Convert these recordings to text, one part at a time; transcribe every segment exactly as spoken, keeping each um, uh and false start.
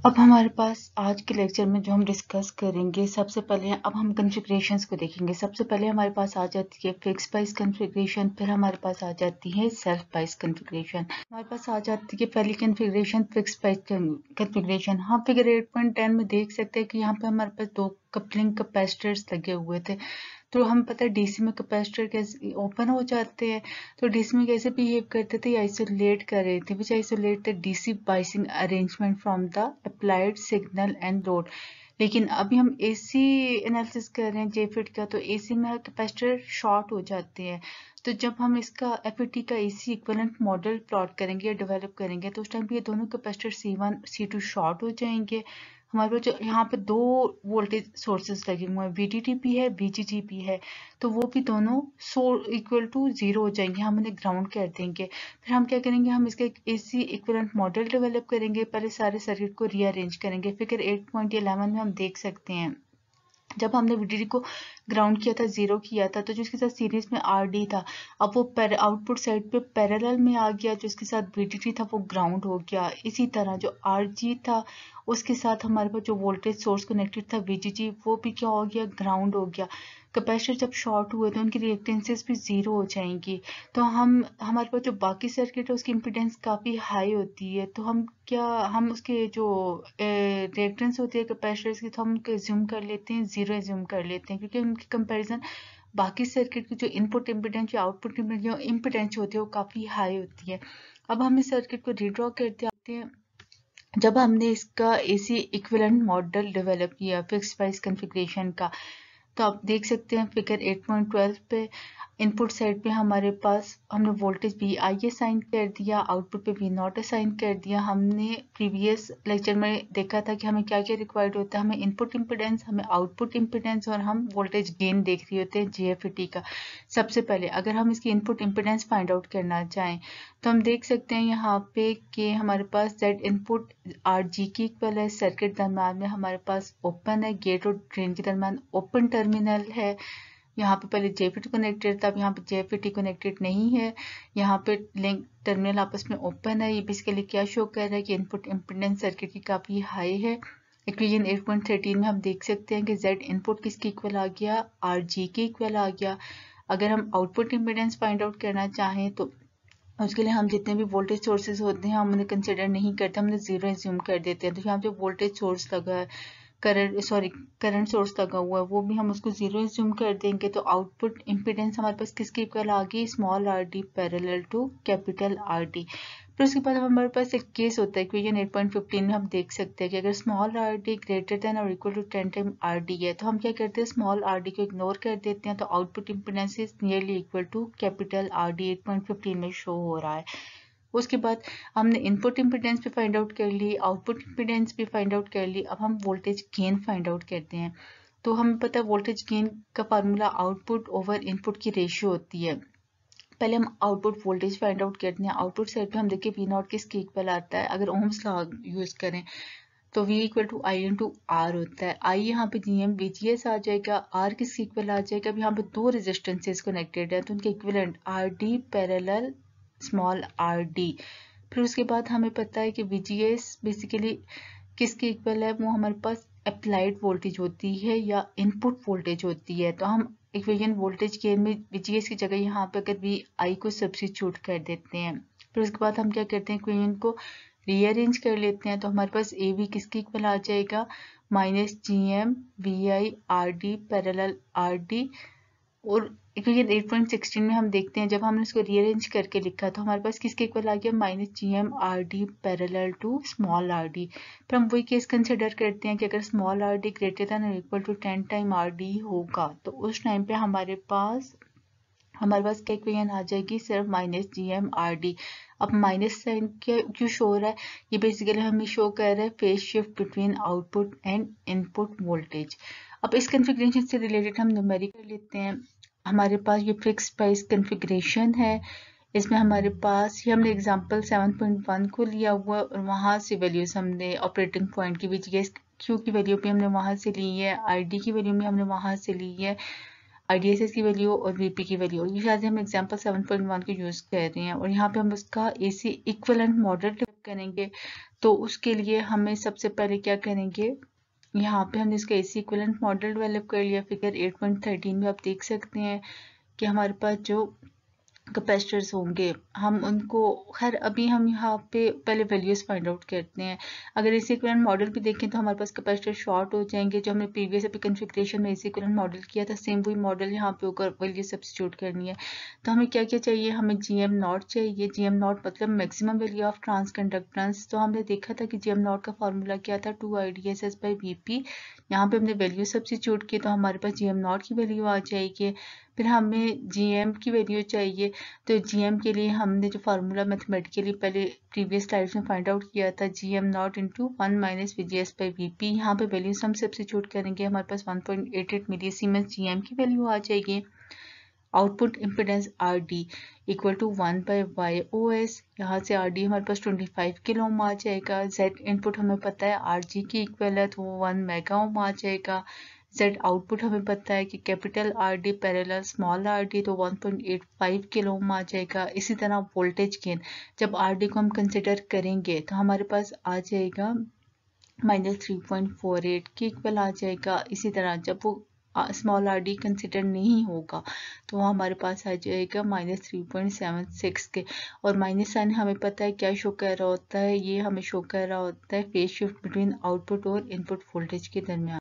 अब हमारे पास आज के लेक्चर में जो हम डिस्कस करेंगे, सबसे पहले अब हम कॉन्फ़िगरेशंस को देखेंगे। सबसे पहले हमारे पास आ जाती है फिक्स प्राइस कॉन्फ़िगरेशन, फिर हमारे पास आ जाती है सेल्फ प्राइस कॉन्फ़िगरेशन। हमारे पास आ जाती है पहली कॉन्फ़िगरेशन फिक्स प्राइस कॉन्फ़िगरेशन। हम फिगर एट पॉइंट टेन में देख सकते हैं कि यहाँ पे हमारे पास दो कपलिंग कैपेसिटर्स लगे हुए थे। तो हम पता है डीसी में कैपेसिटर कैसे ओपन हो जाते हैं, तो डीसी में कैसे बिहेव करते थे, आइसोलेट कर रहे थे, which isolate the DC biasing arrangement from the applied signal and load. लेकिन अभी हम एसी एनालिसिस कर रहे हैं जेफिट का, तो एसी में कैपेसिटर शॉर्ट हो जाते हैं। तो जब हम इसका एफईटी का एसी इक्विवेलेंट मॉडल प्लॉट करेंगे या डेवलप करेंगे, तो उस टाइम पे ये दोनों capacitor C one C two short हो जाएंगे। हमारे पास जो यहाँ पे दो वोल्टेज सोर्सेज लगे हुए हैं, वीडीटी भी है, वीजीजी भी है, तो वो भी दोनों सो इक्वल टू जीरो हो जाएंगे, हम उन्हें ग्राउंड कर देंगे। फिर हम क्या करेंगे, हम इसका एक एसी इक्विवेलेंट मॉडल डेवलप करेंगे, पहले सारे सर्किट को रीअरेंज करेंगे। फिगर एट पॉइंट इलेवन में हम देख सकते हैं जब हमने वीडीडी को ग्राउंड किया था, जीरो किया था, तो जो इसके साथ सीरीज में आरडी था, अब वो आउटपुट साइड पे पैरेलल में आ गया, जो इसके साथ वीडीडी था वो ग्राउंड हो गया। इसी तरह जो आरजी था उसके साथ हमारे पास जो वोल्टेज सोर्स कनेक्टेड था वीजीजी, वो भी क्या हो गया, ग्राउंड हो गया। कैपेसिटर जब शॉर्ट हुए तो उनकी रिएक्टेंसेस भी जीरो हो जाएंगी। तो हम हमारे पास जो बाकी सर्किट है उसकी इम्पीडेंस काफ़ी हाई होती है, तो हम क्या हम उसके जो रिएक्टेंस होती है कैपेसिटर्स की, तो हम उनको एज्यूम कर लेते हैं जीरो एज्यूम कर लेते हैं, क्योंकि उनकी कंपैरिजन बाकी सर्किट की जो इनपुट इम्पीडेंस या आउटपुट इम्पीडेंस होती है वो काफ़ी हाई होती है। अब हम इस सर्किट को रीड्रॉ करते आते हैं। जब हमने इसका एसी इक्विवेलेंट मॉडल डेवलप किया फिक्स प्राइस कॉन्फ़िगरेशन का, तो आप देख सकते हैं फिगर एट पॉइंट ट्वेल्व पे इनपुट साइड पे हमारे पास हमने वोल्टेज वी आई असाइन कर दिया, आउटपुट पे वी नॉट असाइन कर दिया। हमने प्रीवियस लेक्चर में देखा था कि हमें क्या क्या रिक्वायर्ड होता है, हमें इनपुट इम्पीडेंस, हमें आउटपुट इम्पीडेंस और हम वोल्टेज गेन देख रहे होते हैं जेएफईटी का। सबसे पहले अगर हम इसकी इनपुट इम्पीडेंस फाइंड आउट करना चाहें, तो हम देख सकते हैं यहाँ पे कि हमारे पास जेड इनपुट आर जी की इक्वल है, सर्किट दरम्यान में हमारे पास ओपन है, गेट और ड्रेन के दरम्यान ओपन टर्मिनल है। यहाँ पे पहले जेफीटी कनेक्टेड था, अब यहाँ पे जेफीटी कनेक्टेड नहीं है, यहाँ पे लिंक टर्मिनल आपस में ओपन है। ये बेसिकली क्या शो कर रहा है कि इनपुट इम्पीडेंस सर्किट की काफ़ी हाई है। इक्वेशन एट पॉइंट थर्टीन में हम देख सकते हैं कि जेड इनपुट किसकी इक्वल आ गया, आर जी की इक्वल आ गया। अगर हम आउटपुट इम्पीडेंस फाइंड आउट करना चाहें, तो उसके लिए हम जितने भी वोल्टेज सोर्सेज होते हैं हम उन्हें कंसिडर नहीं करते, हम उन्हें जीरो एज्यूम कर देते हैं। तो यहाँ पे वोल्टेज सोर्स लगा है, करंट सॉरी करंट सोर्स लगा हुआ है, वो भी हम उसको जीरो एज्यूम कर देंगे। तो आउटपुट इम्पीडेंस हमारे पास किसकी इक्वल आ गई, small R D parallel to capital R D. फिर उसके बाद हमारे पास एक केस होता है, इक्वेशन एट पॉइंट फिफ्टीन में हम देख सकते हैं कि अगर small R D greater than और equal to ten time R D है, तो हम क्या करते हैं, स्मॉल आर डी को इग्नोर कर देते हैं, तो output impedance is nearly equal to capital R D. Eight point fifteen में शो हो रहा है। उसके बाद हमने इनपुट इम्पीडेंस भी फाइंड आउट कर ली, आउटपुट इम्पीडेंस भी फाइंड आउट कर ली। अब हम वोल्टेज गेन फाइंड आउट करते हैं। तो हमें पता है वोल्टेज गेन का फार्मूला आउटपुट ओवर इनपुट की रेशियो होती है। पहले हम आउटपुट वोल्टेज फाइंड आउट करते हैं। आउटपुट साइड पे हम देखिए वी नॉट किसके इक्वल आता है, अगर ओम्स लॉ यूज करें तो V equal to I into R होता है। आई यहाँ पे G M V G S आ जाएगा, आर किसके इक्वल आ जाएगा, अब यहाँ पे दो रेजिस्टेंसेस कनेक्टेड है तो उनके equivalent R D parallel small R D. फिर उसके बाद हमें पता है कि वी जी एस बेसिकली किसके इक्वल है, वो हमारे पास अप्लाइड वोल्टेज होती है या इनपुट वोल्टेज होती है। तो हम इक्वेशन वोल्टेज गेन में वी जी एस की जगह यहाँ पे अगर वी आई को सब्स्टिट्यूट कर देते हैं, फिर उसके बाद हम क्या करते हैं, इक्वेशन को रीअरेंज कर लेते हैं। तो हमारे पास ए वी किसकी इक्वल आ जाएगा, minus G M V I R D parallel R D. और इक्वेशन एट पॉइंट सिक्सटीन में हम देखते हैं जब हमने इसको रीअरेंज करके लिखा तो हमारे पास किसके इक्वल आ गया, minus G M R D parallel to small R D. फिर हम वही केस कंसिडर करते हैं कि अगर small R D greater than और equal to ten time R D होगा, तो उस टाइम पे हमारे पास हमारे पास क्या इक्वेशन आ जाएगी, सिर्फ minus G M R D. अब माइनस साइन क्यों शो हो रहा है, ये बेसिकली हमें शो कर रहा है phase shift between output and input voltage. अब इस कॉन्फ़िगरेशन से रिलेटेड हम न्यूमेरिक कर लेते हैं। हमारे पास ये फिक्स प्राइस कॉन्फ़िगरेशन है, इसमें हमारे पास ये हमने एग्जांपल सेवन पॉइंट वन को लिया हुआ और वहाँ से वैल्यूज हमने ऑपरेटिंग पॉइंट की वीजीएस क्यू की वैल्यू भी हमने वहाँ से ली है, आईडी की वैल्यू भी हमने वहाँ से ली है, आईडीएसएस की वैल्यू और वीपी की वैल्यू। ये शायद हम एग्जांपल सेवन पॉइंट वन को यूज कर रहे हैं और यहाँ पे हम उसका एसी इक्विवेलेंट मॉडल करेंगे तो उसके लिए हमें सबसे पहले क्या करेंगे, यहाँ पे हमने इसका एसी इक्विवेलेंट मॉडल डेवलप कर लिया। फिगर एट पॉइंट थर्टीन में आप देख सकते हैं कि हमारे पास जो कैपेसिटर्स होंगे हम उनको खैर अभी हम यहाँ पे पहले वैल्यूज फाइंड आउट करते हैं। अगर इसी इक्विवेलेंट मॉडल भी देखें तो हमारे पास कैपेसिटर शॉर्ट हो जाएंगे। जो हमने प्रीवियस अभी कॉन्फ़िगरेशन में इसी इक्विवेलेंट मॉडल किया था सेम वही मॉडल यहाँ पे होकर वैल्यू सब्स्टिट्यूट करनी है। तो हमें क्या क्या चाहिए, हमें जी एम नॉट चाहिए। जी एम नॉट मतलब maximum value of transconductance. तो हमने देखा था कि जी एम नॉट का फॉर्मूला क्या था, two I D S S by V P. यहाँ पे हमने वैल्यू सब्स्टिट्यूट की तो हमारे पास जी एम नॉट की वैल्यू आ जाएगी। फिर हमें जी एम की वैल्यू चाहिए। तो जी एम के लिए हमने जो फार्मूला मैथमेटिकली पहले प्रीवियस स्लाइड्स में फाइंड आउट किया था, G M not into one minus V G S by V P. यहाँ पे वैल्यूज हम सब्स्टिट्यूट करेंगे, हमारे पास one point eight eight milli siemens G M की वैल्यू आ जाएगी। Output impedance R D equal to one by Y O S. यहाँ से आर डी हमारे पास ट्वेंटी फाइव किलो ओम आ जाएगा। जेड इनपुट हमें पता है आर जी की इक्वल है तो वो वन मेगा ओम आ जाएगा। जेड आउटपुट हमें पता है कि capital R D parallel small R D तो one point eight five kilo ohm आ जाएगा। इसी तरह वोल्टेज गेन जब आर डी को हम कंसिडर करेंगे तो हमारे पास आ जाएगा minus three point four eight की इक्वल आ जाएगा। इसी तरह जब वो स्मॉल आर डी कंसिडर नहीं होगा तो हमारे पास आ जाएगा minus three point seven six के। और माइनस साइन हमें पता है क्या शो कर रहा होता है, ये हमें शो कर रहा होता है फेज शिफ्ट बिटवीन आउटपुट और इनपुट वोल्टेज के दरमियान।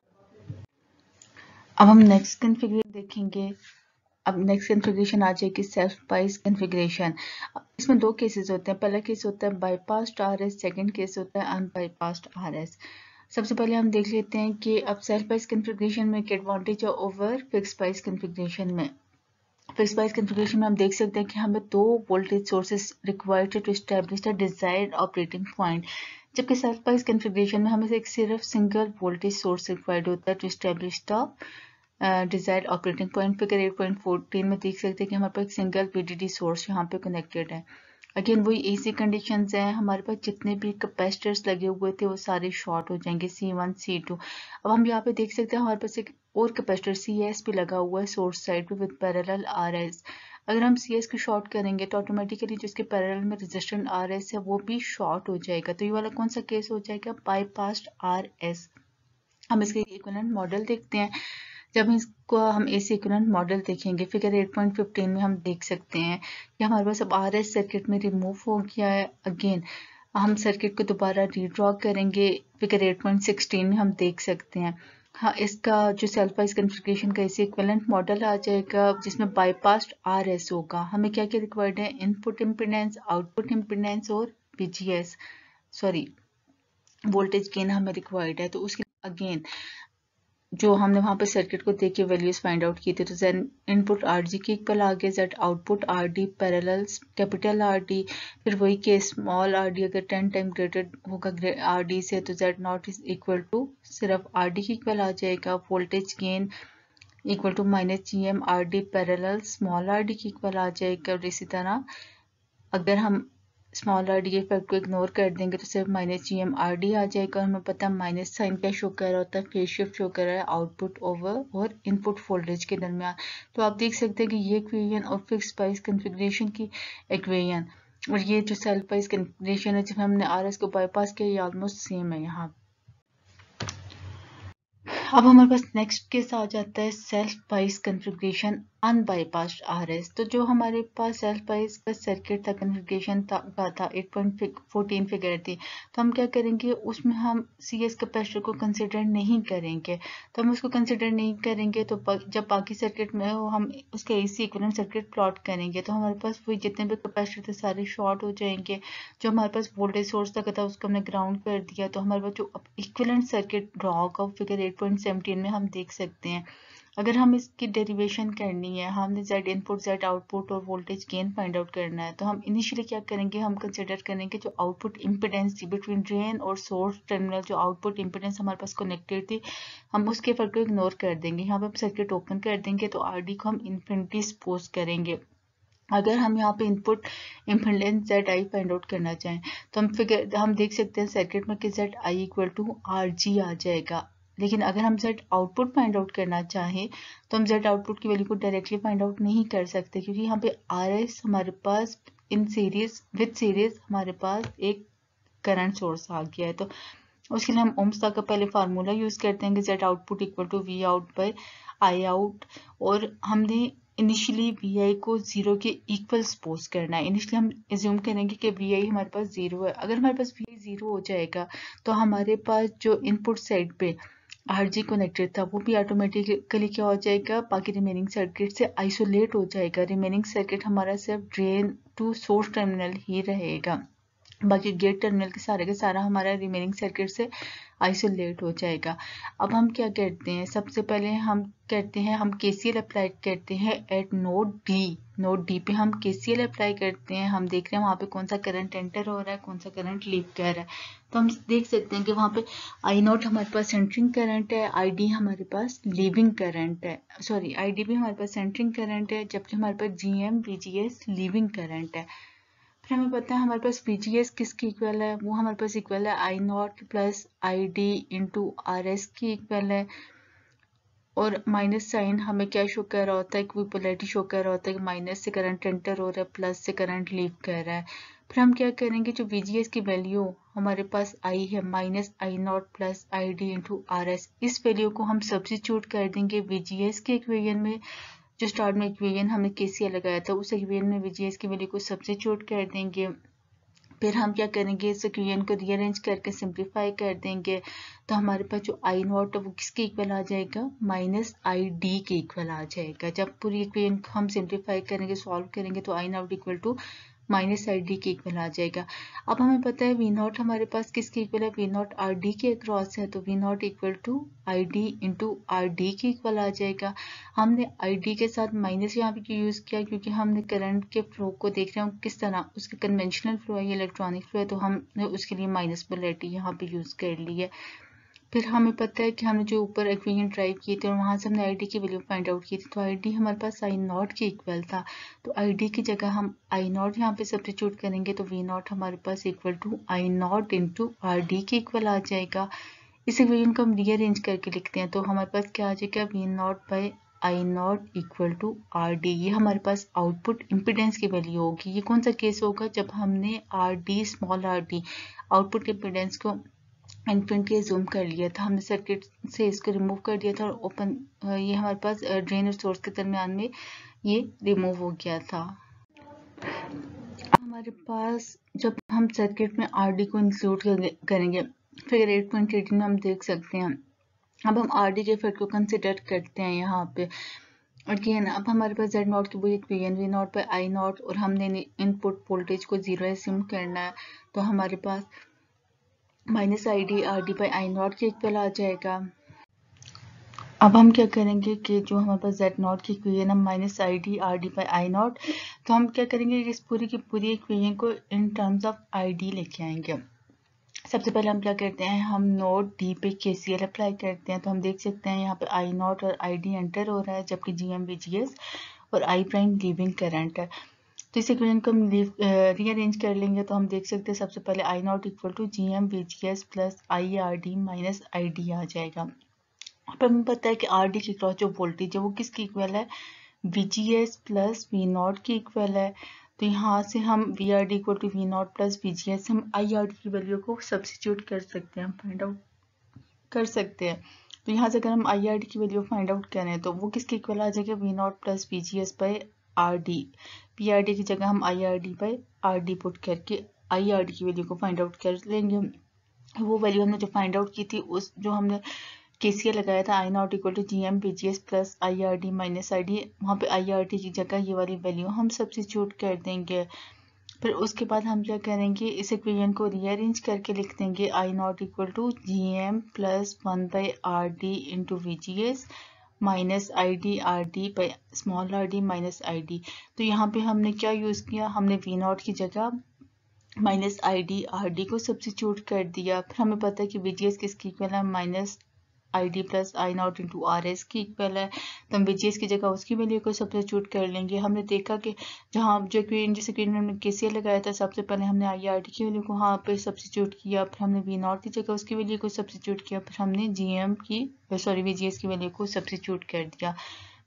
अब हम नेक्स्ट कॉन्फ़िगरेशन देखेंगे। अब नेक्स्ट कॉन्फ़िगरेशन आ जाएगी सेल्फ पाइस कॉन्फ़िगरेशन। इसमें दो केसेस होते हैं, पहला केस होता है बाईपास्ड आरएस, सेकंड केस होता है अनबाईपास्ड आरएस। सबसे पहले हम देख लेते हैं कि अब सेल्फ पाइस कॉन्फ़िगरेशन में क्या एडवांटेज है ओवर फिक्स पाइस कॉन्फ़िगरेशन में। फिक्स पाइस कॉन्फ़िगरेशन में हम देख सकते हैं कि हमें दो voltage sources required to establish the desired operating point, जबकि सेल्फ पाइस कॉन्फ़िगरेशन में हमें एक सिर्फ सिंगल वोल्टेज सोर्स रिक्वायर्ड होता है to establish the desired operating point. Figure eight point fourteen में देख सकते हैं कि हमारे पास एक सिंगल वीडीडी सोर्स यहाँ पे कनेक्टेड है। अगेन वही एसी कंडीशंस हैं, हमारे पास जितने भी कैपेसिटर्स लगे हुए थे वो सारे शॉर्ट हो जाएंगे सी वन सी टू। अब हम यहाँ पे देख सकते हैं हमारे पास एक और कैपेसिटर सी एस भी लगा हुआ है सोर्स साइड पे विद पैरेलल आर एस। अगर हम सी एस को शॉर्ट करेंगे तो ऑटोमेटिकली जिसके पैरेलल में रेजिस्टेंट आर एस है वो भी शॉर्ट हो जाएगा। तो ये वाला कौन सा केस हो जाएगा, बाईपास्ड आर एस। हम इसके इक्विवेलेंट मॉडल देखते हैं। जब इसको हम एसी इक्विवेलेंट मॉडल देखेंगे फिगर एट पॉइंट फिफ्टीन में हम देख सकते हैं कि हमारे पास अब आरएस सर्किट में रिमूव हो गया है। अगेन हम सर्किट को दोबारा रीड्रॉ करेंगे, फिगर एट पॉइंट सिक्सटीन में हम देख सकते हैं। हाँ, इसका जो सेल्फ पाइस कॉन्फ़िगरेशन का एसी इक्विवेलेंट मॉडल आ जाएगा जिसमें बाईपास्ड आरएस होगा। हमें क्या क्या रिक्वायर्ड है, इनपुट इम्पीडेंस, आउटपुट इम्पीडेंस और वीजीएस सॉरी वोल्टेज गेन हमें रिक्वायर्ड है। तो उसके अगेन जो हमने वहां पे सर्किट को देख के वैल्यूज फाइंड आउट की थी, तो जेड इनपुट आर जी के इक्वल आ गया, Z output R D parallel capital R D. फिर वही के स्मॉल आर डी अगर टेन टाइम ग्रेटर होगा आर डी से तो Z not is equal to सिर्फ आर डी के इक्वल आ जाएगा। Voltage gain equal to minus G M R D parallel small R D के इक्वल आ जाएगा। और इसी तरह अगर हम स्मॉल आर डी के इफेक्ट को इग्नोर कर देंगे तो सिर्फ minus G M R D आ जाएगा। और हमें पता है माइनस साइन क्या शो कर रहा होता है, फेज शिफ्ट शो कर रहा है आउटपुट ओवर और इनपुट वोल्टेज के दरमियान। तो आप देख सकते हैं कि ये इक्वेशन और फिक्स पाइस कॉन्फ़िगरेशन की इक्वेशन और ये जो सेल्फ पाइस कॉन्फ़िगरेशन है जिसमें हमने आर एस को बाईपास किया ये ऑलमोस्ट सेम है यहाँ। अब हमारे पास नेक्स्ट केस आ जाता है self bias configuration unbypassed RS. तो जो हमारे पास सेल्फ पाइस का सर्किट था कॉन्फ़िगरेशन था, का था एट पॉइंट फोर्टीन फिगर थी, तो हम क्या करेंगे उसमें हम सीएस कैपेसिटर को कंसिडर नहीं करेंगे। तो हम उसको कंसिडर नहीं करेंगे तो जब बाकी सर्किट में हो हम उसके एसी इक्विवेलेंट सर्किट प्लॉट करेंगे तो हमारे पास वही जितने भी कैपेसिटर थे सारे शॉर्ट हो जाएंगे। जो हमारे पास वोल्टेज सोर्स तक था उसको हमने ग्राउंड कर दिया तो हमारे पास जो इक्विवेलेंट सर्किट ड्रॉ होगा फिगर एट पॉइंट सेवनटीन में हम देख सकते हैं। अगर हम इसकी डेरिवेशन करनी है, हमने जेड इनपुट जेड आउटपुट और वोल्टेज गेन फाइंड आउट करना है, तो हम इनिशियली क्या करेंगे, हम कंसिडर करेंगे जो आउटपुट इम्पिडेंस थी बिटवीन ड्रेन और सोर्स टर्मिनल, जो आउटपुट इम्पिडेंस हमारे पास कनेक्टेड थी हम उसके फर्क को इग्नोर कर देंगे। यहाँ पे हम सर्किट ओपन कर देंगे तो आर डी को हम इन्फिनिटी सपोज करेंगे। अगर हम यहाँ पे input impedance Z I find out करना चाहें तो हम फिगर हम देख सकते हैं सर्किट में कि Z I equal to R G आ जाएगा। लेकिन अगर हम जेड आउटपुट फाइंड आउट करना चाहें तो हम जेड आउटपुट की वैल्यू को डायरेक्टली फाइंड आउट नहीं कर सकते क्योंकि यहाँ पे आर एस हमारे पास इन सीरीज विद सीरीज हमारे पास एक करंट सोर्स आ गया है। तो उसके लिए हम ओम्स लॉ का पहले फार्मूला यूज करते हैं कि Z output equal to V out by I out, और हमने इनिशियली वी आई को जीरो के इक्वल सपोज करना है। इनिशियली हम एज्यूम करेंगे कि वी आई हमारे पास जीरो है। अगर हमारे पास वी आई जीरो हो जाएगा तो हमारे पास जो इनपुट साइड पे आर जी कनेक्टेड था वो भी ऑटोमेटिकली क्या हो जाएगा, बाकी रिमेनिंग सर्किट से आइसोलेट हो जाएगा। रिमेनिंग सर्किट हमारा सिर्फ ड्रेन टू सोर्स टर्मिनल ही रहेगा, बाकी गेट टर्मिनल के सारे के सारा हमारा रिमेनिंग सर्किट से आइसोलेट हो जाएगा। अब हम क्या करते हैं, सबसे पहले हम करते हैं हम केसीएल अप्लाई करते हैं at node D. Node D पे हम केसीएल अप्लाई करते हैं। हम देख रहे हैं वहाँ पे कौन सा करंट एंटर हो रहा है, कौन सा करंट लीव कर रहा है। तो हम देख सकते हैं कि वहाँ पे आई नॉट हमारे पास सेंटरिंग करंट है, आई डी हमारे पास लीविंग करंट है, सॉरी आई डी भी हमारे पास सेंटरिंग करंट है, जबकि हमारे पास G M V G S leaving current है। फिर हमें पता है हमारे पास वी जी एस किसकी इक्वल है, वो हमारे पास इक्वल है I not plus I D into R S की इक्वल है। और माइनस साइन हमें क्या शो कर रहा होता है, कोई पोलैरिटी शो कर रहा होता है कि माइनस से करंट एंटर हो रहा है, प्लस से करंट लीव कर रहा है। फिर हम क्या करेंगे, जो वी जी एस की वैल्यू हमारे पास आई है minus I not plus I D into R S, इस वैल्यू को हम सब्स्टिट्यूट कर देंगे वी जी एस के इक्वेशन में। जो स्टार्ट में इक्वेशन हमने केसीएल लगाया था उस इक्वेशन में वी जी एस की वैल्यू को सब्स्टिट्यूट कर देंगे। फिर हम क्या करेंगे, इस इक्वेशन को रीअरेंज करके सिंप्लीफाई कर देंगे। तो हमारे पास जो आई नॉट है वो किसके इक्वल आ जाएगा, माइनस आई डी के इक्वल आ जाएगा। जब पूरी इक्वेशन को हम सिंप्लीफाई करेंगे, सॉल्व करेंगे, तो I not equal to minus I D के इक्वल आ जाएगा। अब हमें पता है वी नॉट हमारे पास किसके इक्वल है, वी नॉट आर डी के अक्रॉस है, तो V not equal to I D into R D के इक्वल आ जाएगा। हमने आई डी के साथ माइनस यहाँ पे क्यों यूज किया, क्योंकि हमने करंट के फ्लो को देख रहे हैं किस तरह, उसका कन्वेंशनल फ्लो है या इलेक्ट्रॉनिक फ्लो है, तो हमने उसके लिए माइनस पोलैरिटी यहाँ पे यूज कर ली है। फिर हमें पता है कि हमने जो ऊपर इक्वेशन ड्राइव किए थे और वहां से हमने आई डी की वैल्यू फाइंड आउट की थी, तो आई डी हमारे पास आई नॉट के इक्वल था। तो आई डी की जगह हम आई नॉट यहाँ पे सब्स्टिट्यूट करेंगे, तो वी नॉट हमारे पास equal to I not into R D के इक्वल आ जाएगा। इस इक्वेशन को हम रीअरेंज करके लिखते हैं, तो हमारे पास क्या आ जाएगा, V not by I not equal to R D. ये हमारे पास आउटपुट इम्पिडेंस की वैल्यू होगी। ये कौन सा केस होगा, जब हमने R D small R D output impedance को इन्फिनिटी जूम कर लिया था, हमने सर्किट से इसको रिमूव कर दिया था और ओपन ये हमारे पास ड्रेन और सोर्स के दरमियान में ये रिमूव हो गया था। हमारे पास जब हम सर्किट में आरडी को इंक्लूड करेंगे, फिगर एट पॉइंट एटीन में हम देख सकते हैं। अब हम आरडी के इफेक्ट को कंसिडर करते हैं यहाँ पे। अगेन अब हमारे पास जेड नॉट की वही equation V not by I not, और हमने इनपुट वोल्टेज को जीरो एज्यूम करना है, तो हमारे पास minus I D R D by I not के इक्वल आ जाएगा। अब हम क्या करेंगे कि जो हमारे पास जेड नॉट की इक्वेशन है minus I D R D by I not, तो हम क्या करेंगे इस पूरी की पूरी इक्वेशन को in terms of I D लेके आएंगे। सबसे पहले हम क्या करते हैं, हम नोड डी पे केसीएल अप्लाई करते हैं। तो हम देख सकते हैं यहाँ पे आई नॉट और आई डी एंटर हो रहा है, जबकि G M V G S और आई प्राइम लीविंग करंट है। तो इस इक्वेशन को हम रीअरेंज कर लेंगे, तो हम देख सकते हैं सबसे पहले I not equal to G M V G S plus I R D minus I D आ जाएगा। अब हमें पता है कि आर डी के क्रॉस जो वोल्टेज है वो किसकी इक्वल है, V G S plus V not की इक्वल है। तो यहाँ से हम V R D equal to V not plus V G S हम आई आर डी की वैल्यू को सब्स्टिट्यूट कर सकते हैं, फाइंड आउट कर सकते हैं। तो यहाँ से अगर हम आई आर डी की वैल्यू फाइंड आउट करें तो वो किसके इक्वल आ जाएगा, V not plus V G S by R D. P R D की जगह हम I R D by R D put करके आई आर डी की वैल्यू को फाइंड आउट कर लेंगे। वो वैल्यू हमने जो फाइंड आउट की थी उस जो हमने केसीएल लगाया था I not equal to G M V G S plus I R D minus I D, वहाँ पे आई आर डी की जगह ये वाली वैल्यू हम सब्स्टिट्यूट कर देंगे। फिर उसके बाद हम क्या करेंगे, इस इक्वेशन को रीअरेंज करके लिख देंगे I not equal to G M plus one by R D into V G S minus I D R D by small R D minus I D. तो यहाँ पे हमने क्या यूज़ किया, हमने वी नॉट की जगह minus I D R D को सब्स्टिट्यूट कर दिया। फिर हमें पता है कि वी जी एस किसकी इक्वल है, minus I D plus I not into R S की इक्वल है। तो हम वी जी एस की जगह उसकी वैल्यू को सब्स्टिट्यूट कर लेंगे। हमने देखा कि जहाँ जो जिस इक्वेशन में हमने केसीएल लगाया था सबसे पहले हमने आई आर डी की वैल्यू को वहाँ पे सब्स्टिट्यूट किया, फिर हमने वी नॉट की जगह उसकी वैल्यू को सब्स्टिट्यूट किया, फिर हमने जी एम की सॉरी वी जी एस की वैल्यू को सब्स्टिट्यूट कर दिया।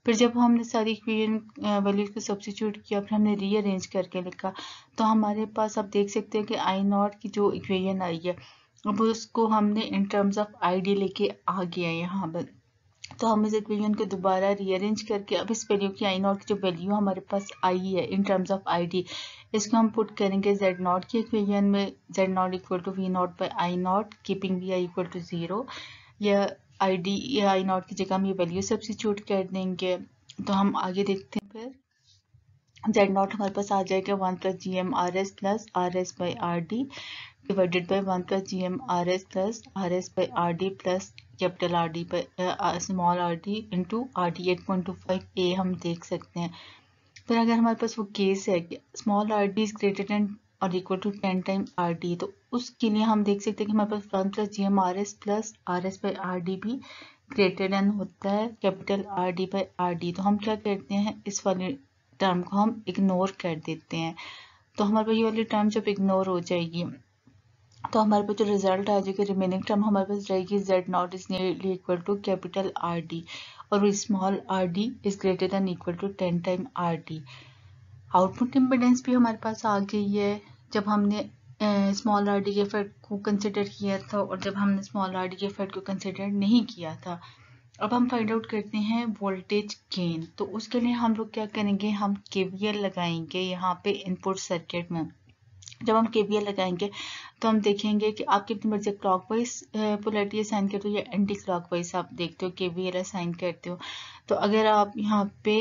फिर जब हमने सारी इक्वेशन वैल्यूज को सब्स्टिट्यूट किया, फिर हमने रीअरेंज करके लिखा, तो हमारे पास आप देख सकते हैं कि आई नॉट की जो इक्वेशन आई है अब उसको हमने in terms of I D लेके आ गया है यहाँ पर। तो हम इस इक्वेशन को दोबारा रीअरेंज करके अब इस वैल्यू की आई नॉट की जो वैल्यू हमारे पास आई है in terms of I D, इसको हम पुट करेंगे जेड नॉट की इक्वेशन में, Z not equal to V not by I not keeping V I equal to zero, या आई डी या आई नॉट की जगह हम ये वैल्यू सब्स्टिट्यूट कर देंगे। तो हम आगे देखते हैं, फिर जेड नॉट हमारे पास आ जाएगा one plus G M R S plus R S by R D divided by one plus G M R S plus R S by R D plus capital R D by small R D into R D eight point two five A हम देख सकते हैं। फिर अगर हमारे पास वो case है कि small R D is greater than और equal to ten time R D, तो उसके लिए हम देख सकते हैं कि हमारे पास one plus G M R S plus R S by R D भी ग्रेटर देन होता है capital R D by R D. तो हम क्या करते हैं, इस वाली टर्म को हम इग्नोर कर देते हैं। तो हमारे पास ये वाली टर्म जब इग्नोर हो जाएगी तो हमारे पास जो रिजल्ट आ जाएगा, रिमेनिंग टर्म हमारे पास रहेगी Z not is nearly equal to capital R D और small R D is greater than equal to ten time R D. Output impedance भी हमारे पास आ गई है जब हमने स्मॉल आर डी के इफेक्ट को कंसिडर किया था और जब हमने स्मॉल आर डी के इफेक्ट को कंसिडर नहीं किया था। अब हम फाइंड आउट करते हैं वोल्टेज गेन। तो उसके लिए हम लोग क्या करेंगे, हम केवीएल लगाएंगे यहाँ पे इनपुट सर्किट में। जब हम केवीएल लगाएंगे तो हम देखेंगे कि आप कितनी मर्जी क्लॉकवाइज पोलैरिटी असाइन करते हो या एंटी क्लॉकवाइज आप देखते हो केवीएल असाइन करते हो। तो अगर आप यहाँ पे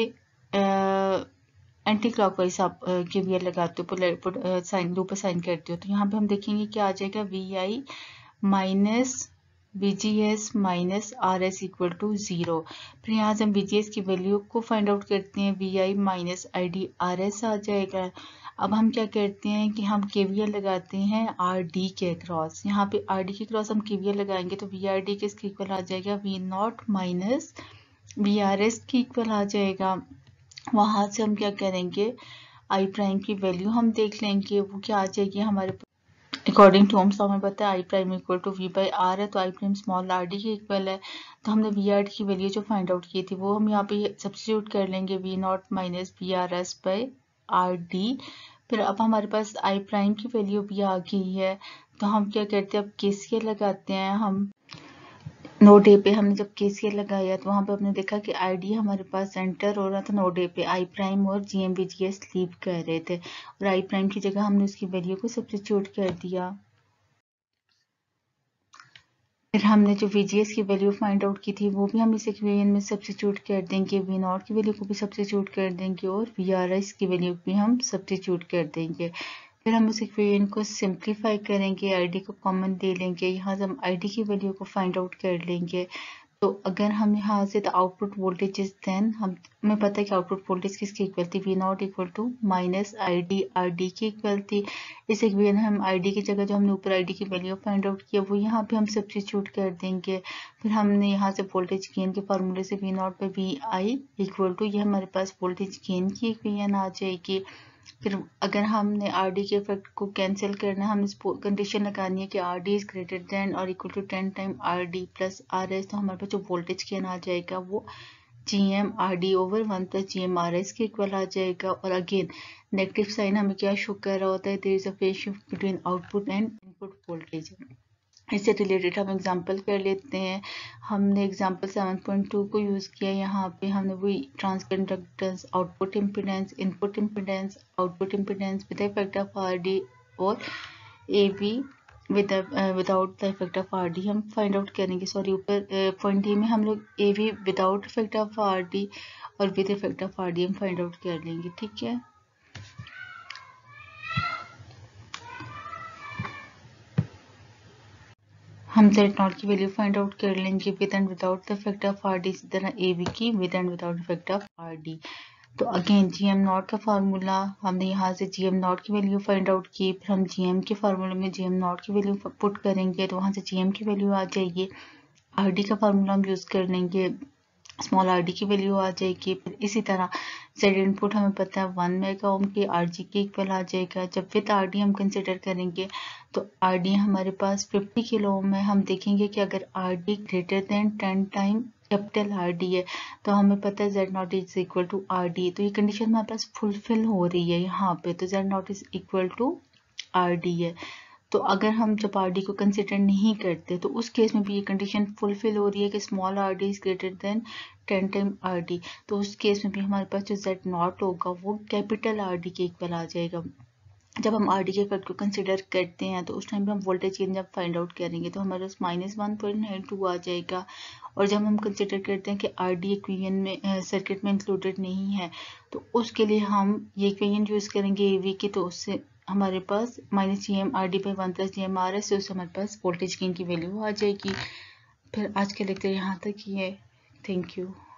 एंटी क्लॉकवाइज आप केवीएल लगाते हो, साइन लूप असाइन करते हो, तो यहाँ पे हम देखेंगे क्या आ जाएगा, V I minus V G S minus R S equal to zero. फिर यहाँ से हम वी जी एस की वैल्यू को फाइंड आउट करते हैं, V I minus I D R S आ जाएगा। अब हम क्या करते हैं कि हम केवीएल लगाते हैं आर डी के क्रॉस। यहाँ पे आर डी के क्रॉस हम केवीएल लगाएंगे तो वी आर डी किसके इक्वल आ जाएगा, V not minus V R S की इक्वल आ जाएगा। वहां से हम क्या करेंगे, आई प्राइम की वैल्यू हम देख लेंगे, वो क्या आ जाएगी हमारे अकॉर्डिंग टू ओम्स लॉ में पता है I prime equal to V by R है, तो I prime small R D के इक्वल है। तो हमने वी आर डी की वैल्यू जो फाइंड आउट की थी वो हम यहाँ पे सब्स्टिट्यूट कर लेंगे, V not minus V R S by R D. फिर अब हमारे पास आई प्राइम की वैल्यू भी आ गई है, तो हम क्या करते हैं, अब केसीएल लगाते हैं। हम नोड ए पे हमने जब केसीएल लगाया तो वहां पे हमने देखा कि आईडी हमारे पास एंटर हो रहा था, नोड ए पे आई प्राइम और जीएम वीजीएस लीव कर रहे थे और आई प्राइम की जगह हमने उसकी वैल्यू को सब्स्टिट्यूट कर दिया। फिर हमने जो वीजीएस की वैल्यू फाइंड आउट की थी वो भी हम इस इक्वेशन में सब्स्टिट्यूट कर देंगे, वी नॉट की वैल्यू को भी सब्स्टिट्यूट कर देंगे और वी आर एस की वैल्यू भी हम सब्स्टिट्यूट कर देंगे। फिर हम उस इक्वेशन को सिंप्लीफाई करेंगे, आईडी को कॉमन ले लेंगे, यहाँ से हम आईडी की वैल्यू को फाइंड आउट कर लेंगे। तो अगर हम यहाँ से the output voltage is then हम हमें पता है कि आउटपुट वोल्टेज किसकी इक्वल थी, V not equal to minus I D R D की इक्वल थी। इस इक्वेशन में हम आई डी की जगह जो हमने ऊपर आई डी की वैल्यू फाइंड आउट किया वो यहाँ पे हम सब्स्टिट्यूट कर देंगे। फिर हमने यहाँ से वोल्टेज गेन के फार्मूले से V not by V I equal to, ये हमारे पास वोल्टेज गेन की इक्वेशन आ जाएगी। फिर अगर हमने आर डी के इफेक्ट को कैंसिल करना है, हम इस कंडीशन लगानी है कि R D is greater than और equal to ten time R D plus R S, तो हमारे पास जो वोल्टेज गेन आ जाएगा वो G M R D over one plus G M R S के इक्वल आ जाएगा। और अगेन नेगेटिव साइन हमें क्या शो कर रहा होता है, there is a phase shift between output and input voltage. इससे रिलेटेड हम एग्जांपल कर लेते हैं। हमने एग्जांपल सेवन पॉइंट टू को यूज़ किया, यहाँ पे हमने वही transconductance, output impedance, input impedance, output impedance with effect of R D और A B with without the effect of R D हम फाइंड आउट करेंगे। सॉरी ऊपर पॉइंट ए में हम लोग A B without effect of R D और with effect of R D हम find out कर लेंगे, ठीक है। हम जेड नॉट की वैल्यू फाइंड आउट कर लेंगे with and without the effect of R D, इसी तरह ए बी की with and without effect of R D. तो अगेन जी एम नॉट का फार्मूला हमने यहाँ से जी एम नॉट की वैल्यू फाइंड आउट की, फिर हम जी एम के फार्मूले में जी एम नॉट की वैल्यू पुट करेंगे तो वहाँ से जी एम की वैल्यू आ जाएगी। आर डी का फार्मूला हम यूज़ कर लेंगे, स्मॉल आर डी की वैल्यू आ जाएगी। फिर इसी तरह जेड इनपुट हमें पता है वन मेगा ओम की आर जी के इक्वल आ जाएगा। जब विद आर डी हम कंसिडर करेंगे तो आर डी हमारे पास फिफ्टी किलो ओम है। हम देखेंगे कि अगर R D greater than ten time capital R D है, तो हमें पता है Z not is equal to R D, तो ये कंडीशन हमारे पास फुलफिल हो रही है यहाँ पे, तो Z not is equal to R D है। तो अगर हम जब आर डी को कंसिडर नहीं करते तो उस केस में भी ये कंडीशन फुलफिल हो रही है कि small R D is greater than ten time R D, तो उस केस में भी हमारे पास जो जेड नॉट होगा वो कैपिटल आर डी के इक्वल आ जाएगा। जब हम आर डी के इफेक्ट को कंसिडर करते हैं तो उस टाइम पे हम वोल्टेज गेन जब फाइंड आउट करेंगे तो हमारे पास minus one point nine two आ जाएगा। और जब हम कंसिडर करते हैं कि आर डी इक्वेशन में सर्किट में इंक्लूडेड नहीं है तो उसके लिए हम ये इक्वेशन यूज करेंगे ए वी की, तो उससे हमारे पास minus G M R D by one plus G M R S, उससे हमारे पास वोल्टेज गेन की वैल्यू आ जाएगी। फिर आज के लेक्चर यहाँ तक ही है। Thank you.